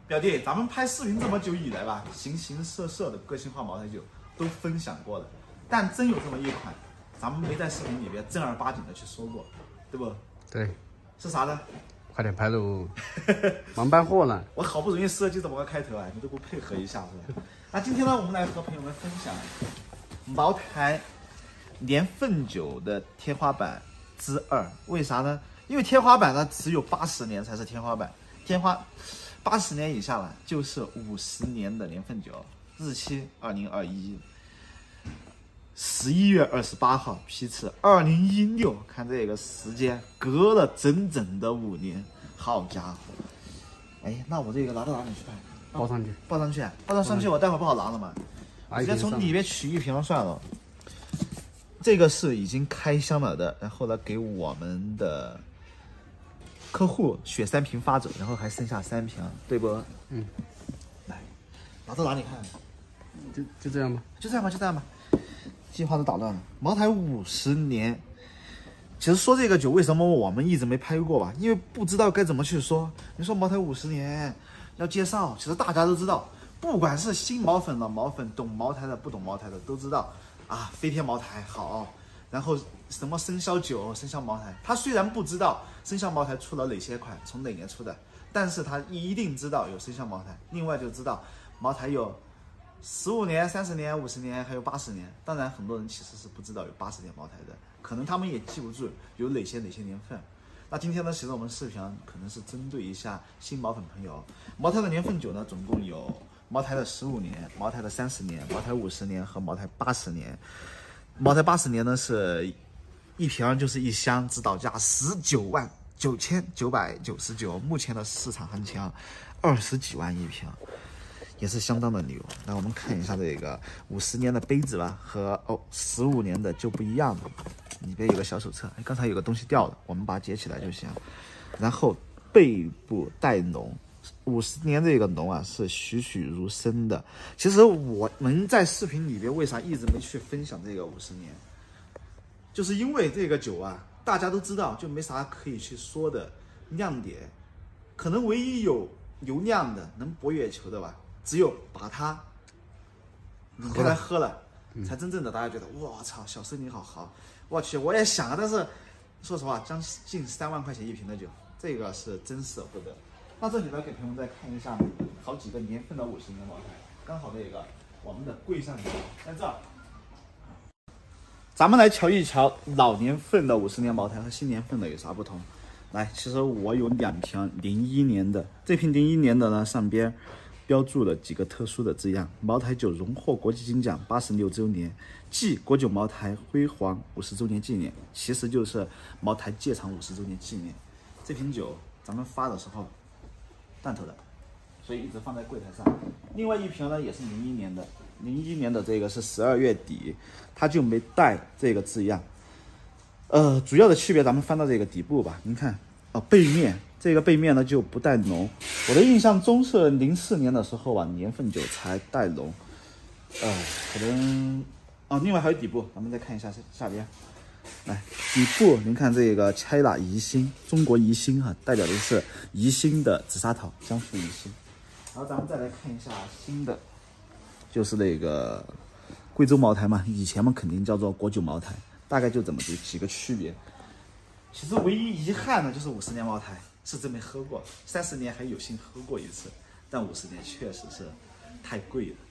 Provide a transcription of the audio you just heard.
表弟，咱们拍视频这么久以来吧，形形色色的个性化茅台酒都分享过了，但真有这么一款，咱们没在视频里边正儿八经的去说过，对不？ 对， 是啥呢？ 快点拍喽，忙搬货呢。 我好不容易设计这么个开头啊，你都不配合一下是吧？那今天呢，我们来和朋友们分享茅台年份酒的天花板之2。为啥呢？因为天花板呢只有80年才是天花板，80年以下了就是50年的年份酒，日期2021。11月28号批次，2016，看这个时间，隔了整整的5年，好家伙！哎，那我这个拿到哪里去拍？ 包上去， 抱上去，抱上去，我待会儿不好拿了嘛。直接从里面取一瓶算了。这个是已经开箱了的，然后呢给我们的客户选3瓶发走，然后还剩下3瓶，对不？ 嗯。 来，拿到哪里看？ 就这样吧。 就这样吧，就这样吧。计划都打乱了。茅台50年，其实说这个酒为什么我们一直没拍过吧？因为不知道该怎么去说。你说茅台50年要介绍，其实大家都知道，不管是新茅粉的茅粉，懂茅台的不懂茅台的都知道啊。飞天茅台好，然后什么生肖酒、生肖茅台，他虽然不知道生肖茅台出了哪些款，从哪年出的，但是他一定知道有生肖茅台。另外就知道茅台有15年、30年、50年，还有80年。当然，很多人其实是不知道有80年茅台的，可能他们也记不住有哪些年份。那今天呢，其实我们视频可能是针对一下新茅粉朋友。茅台的年份酒呢，总共有茅台的15年、茅台的30年、茅台50年和茅台80年。茅台80年呢是一瓶就是一箱，指导价199999，目前的市场行情20几万一瓶。也是相当的牛。来，我们看一下这个50年的杯子吧，和15年的就不一样了。里边有个小手册，刚才有个东西掉了，我们把它截起来就行。然后背部带浓，50年这个浓啊是栩栩如生的。其实我们在视频里边为啥一直没去分享这个50年，就是因为这个酒啊，大家都知道，就没啥可以去说的亮点。可能唯一有酿的能博月球的吧。只有把它拧开来喝了，才真正的大家觉得，我操，小生你好，我去，我也想啊，但是说实话，将近3万块钱一瓶的酒，这个是真舍不得。那这里呢，给朋友们再看一下好几个年份的50年茅台，刚好这个我们的柜上在这儿，咱们来瞧一瞧老年份的50年茅台和新年份的有啥不同。来，其实我有2瓶01年的，这瓶01年的呢，上边标注了几个特殊的字样：茅台酒荣获国际金奖86周年，暨国酒茅台辉煌50周年纪念，其实就是茅台戒厂50周年纪念。这瓶酒咱们发的时候弹头的，所以一直放在柜台上。另外一瓶呢也是01年的，01年的这个是12月底，它就没带这个字样。主要的区别咱们翻到这个底部吧，您看背面。这个背面呢就不带浓，我的印象中是04年的时候啊，年份酒才带浓，可能另外还有底部，咱们再看一下下边，来底部您看这个 China 宜兴，中国宜兴代表的是宜兴的紫砂桃，江苏宜兴。然后咱们再来看一下新的，就是那个贵州茅台嘛，以前嘛肯定叫做国酒茅台，大概就这么几个区别。其实唯一遗憾的就是50年茅台。是真没喝过，30年还有幸喝过一次，但50年确实是太贵了。